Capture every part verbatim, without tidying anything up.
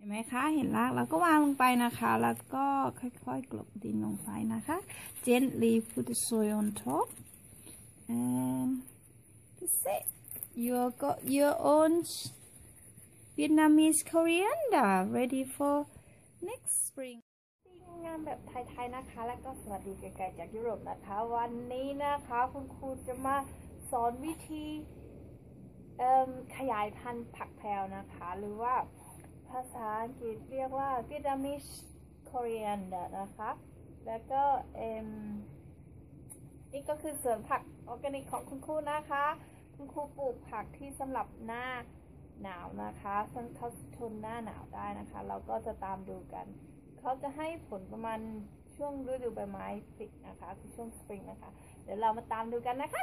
ไหมคะเห็นรากแล้วก็วางลงไปนะคะแล้วก็ค่อยๆกลบดินลงไปนะคะ gently put the soil on top and that's it you got your own Vietnamese coriander ready for next spring งานแบบไทยๆนะคะและก็สวัสดีไกลๆจากยุโรปนะคะวันนี้นะคะคุณครูจะมาสอนวิธีขยายพันธุ์ผักแพรวนะคะหรือว่าภาษาอังกฤษเรียกว่า Vietnamese coriander นะคะแล้วก็เอ็มนี่ก็คือสวนผักออร์แกนิกของคุณครูนะคะคุณครูปลูกผักที่สำหรับหน้าหนาวนะคะเขาทนหน้าหนาวได้นะคะเราก็จะตามดูกันเขาจะให้ผลประมาณช่วงฤดูใบไม้ผลินะคะคือช่วงสปริงนะคะเดี๋ยวเรามาตามดูกันนะคะ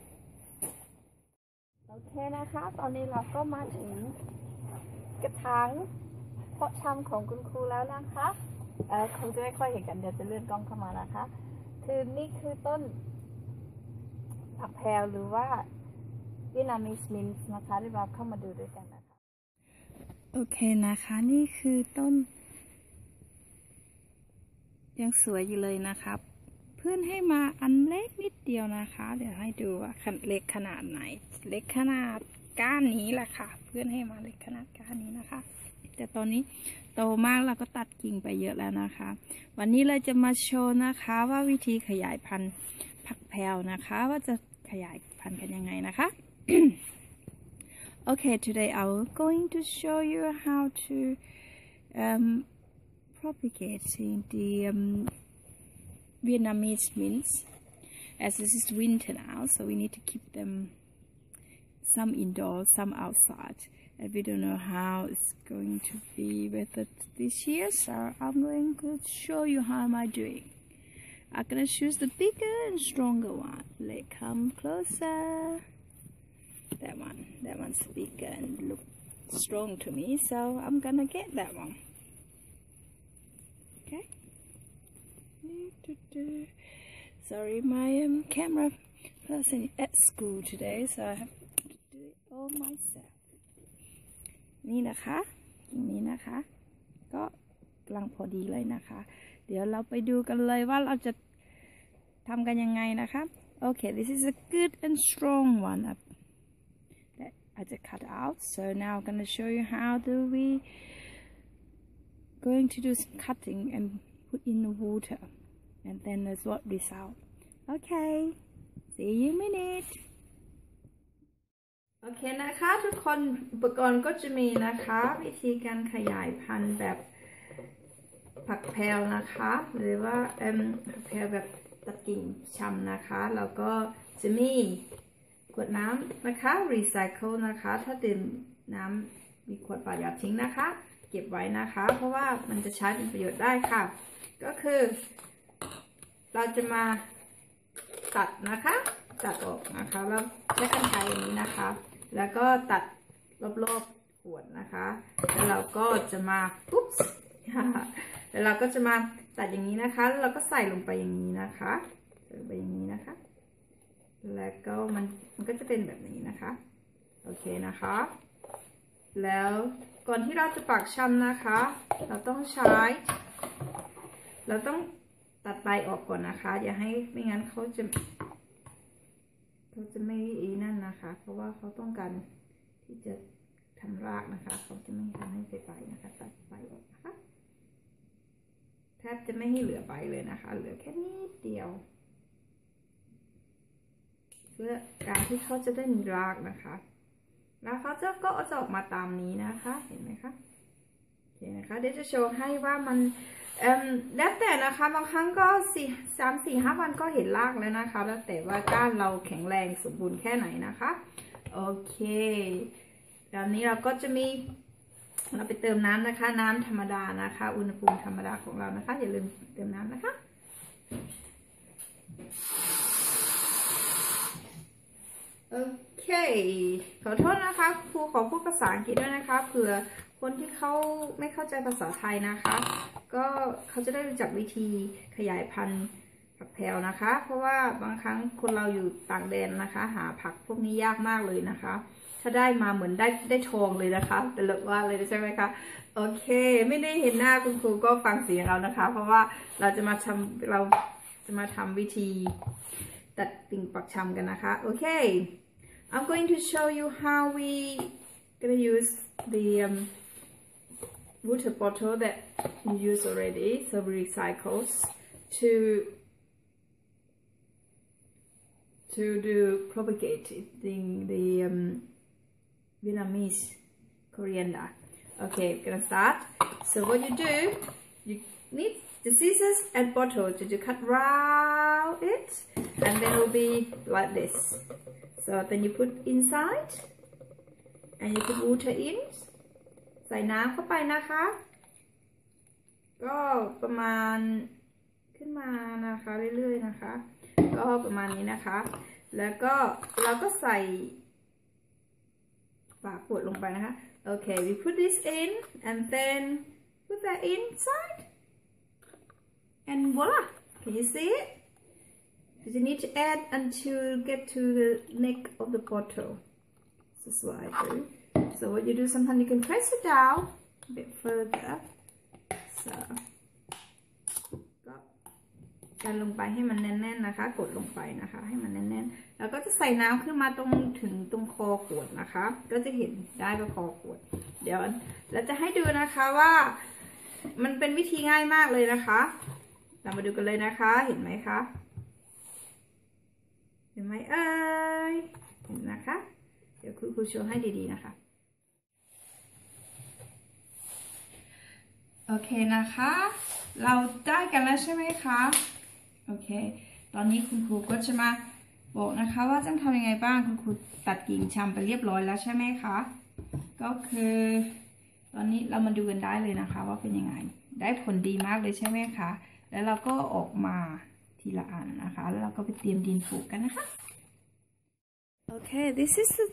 โอเคนะคะตอนนี้เราก็มาถึงกระถางเพาะชำของคุณครูแล้วนะคะเอ่อคงจะไม่ค่อยเห็นกันเดี๋ยวจะเลื่อนกล้องเข้ามานะคะคือนี่คือต้นผักแพรวหรือว่า Vietnamese mint นะคะที่เราเข้ามาดูด้วยกันนะคะโอเคนะคะนี่คือต้นยังสวยอยู่เลยนะครับเพื่อนให้มาอันเล็กนิดเดียวนะคะเดี๋ยวให้ดูว่าเล็กขนาดไหนเล็กขนาดก้านนี้แหละค่ะเพื่อนให้มาเล็กขนาดก้านนี้นะคะแต่ตอนนี้โตมากเราก็ตัดกิ่งไปเยอะแล้วนะคะวันนี้เราจะมาโชว์นะคะว่าวิธีขยายพันธุ์ผักแพรวนะคะว่าจะขยายพันธุ์กันยังไงนะคะ Okay, today I'm going to show you how to um, propagating the um, Vietnamese mints. As this is winter now, so we need to keep them some indoors, some outside. And we don't know how it's going to be with it this year, so I'm going to show you how am I doing. I'm gonna choose the bigger and stronger one. Let's come closer. That one, that one's bigger and look strong to me, so I'm gonna get that one. Okay. Sorry, my um, camera person at school today, so I have to do it all myself. นี่นะคะอย่างนี้นะคะก็กำลังพอดีเลยนะคะเดี๋ยวเราไปดูกันเลยว่าเราจะทำกันยังไงนะคะ Okay, this is a good and strong one that I just cut out. So now I'm going to show you how do we going to do some cutting and put in the water, and then there's what result. Okay, see you in a minute. โอเคนะคะทุกคนอุปกรณ์ก็จะมีนะคะวิธีการขยายพันธุ์แบบผักแพรวนะคะหรือว่าเอ่อผักแพรวแบบตัดกิ่งชำนะคะแล้วก็จะมีขวดน้ำนะคะรีไซเคิลนะคะถ้าดื่มน้ำมีขวดเปล่าอย่าทิ้งนะคะเก็บไว้นะคะเพราะว่ามันจะใช้เป็นประโยชน์ได้ค่ะก็คือเราจะมาตัดนะคะตัดออกนะคะแล้วใช้กรรไกรอย่างนี้นะคะแล้วก็ตัดรอบๆขวดนะคะแล้วเราก็จะมาปุ๊บแล้วเราก็จะมาตัดอย่างนี้นะคะแล้วเราก็ใส่ลงไปอย่างนี้นะคะใส่ลงไปอย่างนี้นะคะแล้วก็มันมันก็จะเป็นแบบนี้นะคะโอเคนะคะแล้วก่อนที่เราจะปักชำนะคะเราต้องใช้เราต้องตัดใบออกก่อนนะคะอย่าให้ไม่งั้นเขาจะเขาจะไม่อีนั่นนะคะเพราะว่าเขาต้องการที่จะทำรากนะคะเขาจะไม่ทำให้ใบใบนะคะตัดใบออกนะคะแทบจะไม่ให้เหลือใบเลยนะคะเหลือแค่นิดเดียวเพื่อการที่เขาจะได้มีรากนะคะแล้วเขาจะก็จะออกมาตามนี้นะคะเห็นไหมคะโอเคนะคะเดี๋ยวจะโชว์ให้ว่ามันเอ่อแล้วแต่นะคะบางครั้งก็สี่สามสี่ห้าวันก็เห็นรากแล้วนะคะแล้วแต่ว่าก้านเราแข็งแรงสมบูรณ์แค่ไหนนะคะโอเคตอนนี้เราก็จะมีเราไปเติมน้ำนะคะน้ำธรรมดานะคะอุณหภูมิธรรมดาของเรานะคะอย่าลืมเติมน้ำนะคะโอเคขอโทษนะคะครูขอพูดภาษาอังกฤษด้วยนะคะเผื่อคนที่เขาไม่เข้าใจภาษาไทยนะคะก็เขาจะได้รู้จักวิธีขยายพันธุ์ผักแพรวนะคะเพราะว่าบางครั้งคนเราอยู่ต่างแดนนะคะหาผักพวกนี้ยากมากเลยนะคะถ้าได้มาเหมือนได้ได้ทองเลยนะคะตลกว่าเลยใช่ไหมคะโอเคไม่ได้เห็นหน้าคุณครูก็ฟังเสียงเรานะคะเพราะว่าเราจะมาทำเราจะมาทำวิธีตัดปิ่งปักชำกันนะคะโอเค I'm going to show you how we gonna use the um, water bottle that you use already so we recycles to to do propagating the um, Vietnamese coriander. Okay, we're gonna start. So what you do, you need the scissors and bottle to, to cut round it, and then it will be like this. So then you put inside, and you put water in. ใส่น้ำเข้าไปนะคะก็ประมาณขึ้นมานะคะเรื่อยๆนะคะก็ประมาณนี้นะคะแล้วก็เราก็ใส่ฝาขวดลงไปนะคะโอเค we put this in and then put that inside and voila can you see it you need to add until get to the neck of the bottle this is what I do so what you do sometimes you can press it down a bit further soดันลงไปให้มันแน่นๆนะคะกดลงไปนะคะให้มันแน่นๆแล้วก็จะใส่น้ำขึ้นมาตรงถึงตรงคอขวดนะคะก็จะเห็นได้ว่าคอขวดเดี๋ยวเราจะให้ดูนะคะว่ามันเป็นวิธีง่ายมากเลยนะคะเรามาดูกันเลยนะคะเห็นไหมคะเห็นไหมเอ่ยเห็นนะคะเดี๋ยวครูโชว์ให้ดีๆนะคะโอเคนะคะเราได้กันแล้วใช่ไหมคะโอเคตอนนี้คุณครูก็จะมาบอกนะคะว่าต้องทำยังไงบ้างคุณครูตัดกิ่งชำไปเรียบร้อยแล้วใช่ไหมคะก็คือตอนนี้เรามาดูกันได้เลยนะคะว่าเป็นยังไงได้ผลดีมากเลยใช่ไหมคะแล้วเราก็ออกมาทีละอันนะคะแล้วเราก็ไปเตรียมดินปลูกกันนะคะโอเค this is the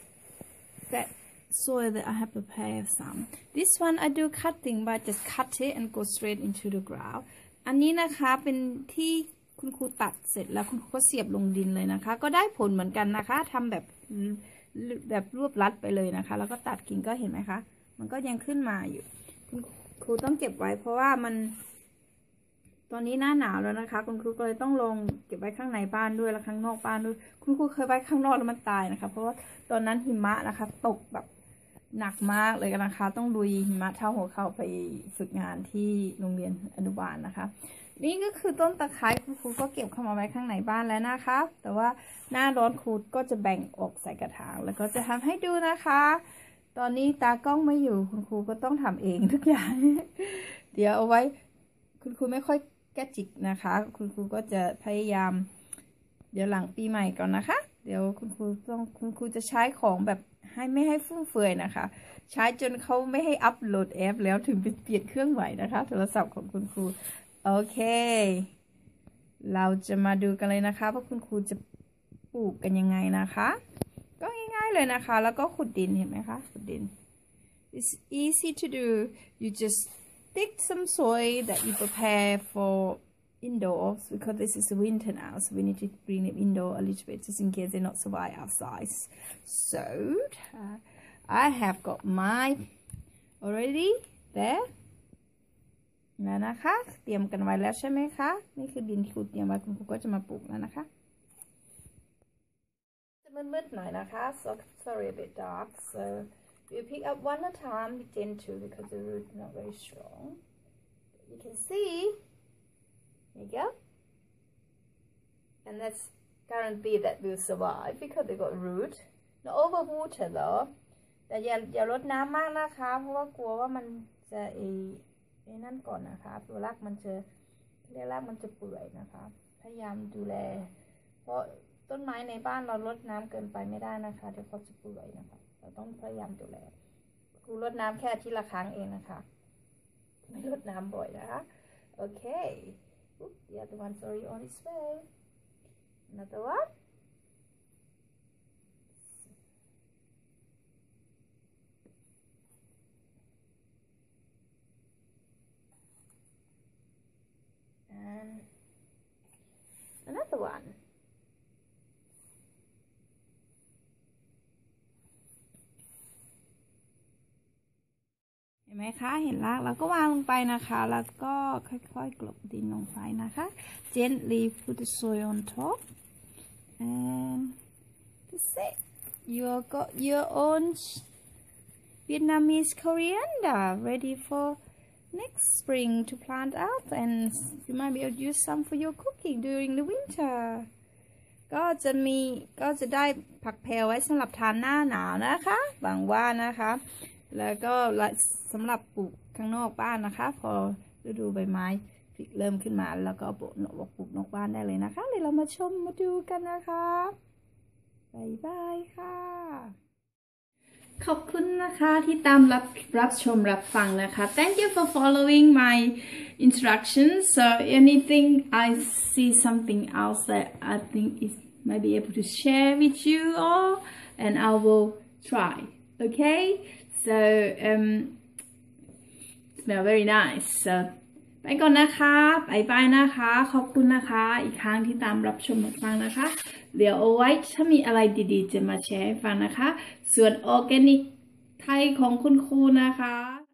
that soil that I have prepared some this one I do cutting but just cut it and go straight into the groundอันนี้นะคะเป็นที่คุณครูตัดเสร็จแล้วคุณครูก็เสียบลงดินเลยนะคะก็ได้ผลเหมือนกันนะคะทำแบบแบบรวบรัดไปเลยนะคะแล้วก็ตัดกิ่งก็เห็นไหมคะมันก็ยังขึ้นมาอยู่คุณครูต้องเก็บไว้เพราะว่ามันตอนนี้หน้าหนาวแล้วนะคะคุณครูก็เลยต้องลงเก็บไว้ข้างในบ้านด้วยแล้วข้างนอกบ้านด้วยคุณครูเคยไว้ข้างนอกแล้วมันตายนะคะเพราะว่าตอนนั้นหิมะนะคะตกแบบหนักมากเลยนะคะต้องลุยหิมะเท่าหัวเข่าไปฝึกงานที่โรงเรียนอนุบาลนะคะนี่ก็คือต้นตะไคร้ครูก็เก็บเข้ามาไว้ข้างในบ้านแล้วนะคะแต่ว่าหน้าร้อนครูก็จะแบ่งออกใส่กระถางแล้วก็จะทำให้ดูนะคะตอนนี้ตากล้องไม่อยู่คุณครูก็ต้องทำเองทุกอย่าง เดี๋ยวเอาไว้คุณครูไม่ค่อยแก้จิกนะคะคุณครูก็จะพยายามเดี๋ยวหลังปีใหม่ก่อนนะคะเดี๋ยวคุณครูต้องคุณครูจะใช้ของแบบให้ไม่ให้ฟุ่มเฟือยนะคะใช้จนเขาไม่ให้อัปโหลดแอปแล้วถึงไปเปลี่ยนเครื่องใหม่นะคะโทรศัพท์ของคุณครูโอเคเราจะมาดูกันเลยนะคะว่าคุณครูจะปลูกกันยังไงนะคะก็ง่ายๆเลยนะคะแล้วก็ขุดดินเห็นไหมคะขุดดิน It's easy to do you just dig some soil that you prepare for indoors because this is winter now so we need to bring them indoor a little bit just in case they're not survive outside so uh, I have got my already there แล้วนะคะเตรียมกันไว้แล้วใช่ไหมคะนี่คือดินที่ครูเตรียมไว้คุณครูก็จะมาปลูกแล้วนะคะจะมืดๆหน่อยนะคะ so sorry a bit dark so we pick up one at a time be gentle because the root is not very strong you can see there you go and that's guarantee that will survive because they got root not over water though แต่อย่าอย่ารดน้ำมากนะคะเพราะว่ากลัวว่ามันจะไอ้ไอ้นั่นก่อนนะคะตัวรากมันจะเรียกรากมันจะเปื่อยนะคะพยายามดูแลเพราะต้นไม้ในบ้านเรารดน้ำเกินไปไม่ได้นะคะเดี๋ยวเขาจะเปื่อยนะคะเราต้องพยายามดูแลครูรดน้ำแค่อาทิตย์ละครั้งเองนะคะไม่รดน้ำบ่อยนะคะโอเค the other one's already on its way another one and another one มคะเห็นรากแล้วก็วางลงไปนะคะแล้วก็ค่อยๆกลบดินลงไปนะคะ gently put the soil on top and that's it you got your own Vietnamese coriander ready for next spring to plant out and you might be able to use some for your cooking during the winter ก็จะมีก็จะได้ผักแพรไว้สำหรับทานหน้าหนาวนะคะหวังว่านะคะแล้วก็สำหรับปลูกข้างนอกบ้านนะคะพอฤดูใบไม้เริ่มขึ้นมาแล้วก็ปลูกนกปลูกนอกบ้านได้เลยนะคะเดี๋ยวเรามาชมมาดูกันนะคะบ๊ายบายค่ะขอบคุณนะคะที่ตามรับรับชมรับฟังนะคะ Thank you for following my instructions so anything I see something else that I think is might be able to share with you all and I will try okay so um smell very nice so ไปก่อนนะคะบายบายนะคะขอบคุณนะคะอีกครั้งที่ตามรับชมรับฟังนะคะเดี๋ยวเอาไว้ถ้ามีอะไรดีๆจะมาแชร์ให้ฟังนะคะส่วนออร์แกนิกไทยของคุณครูนะคะ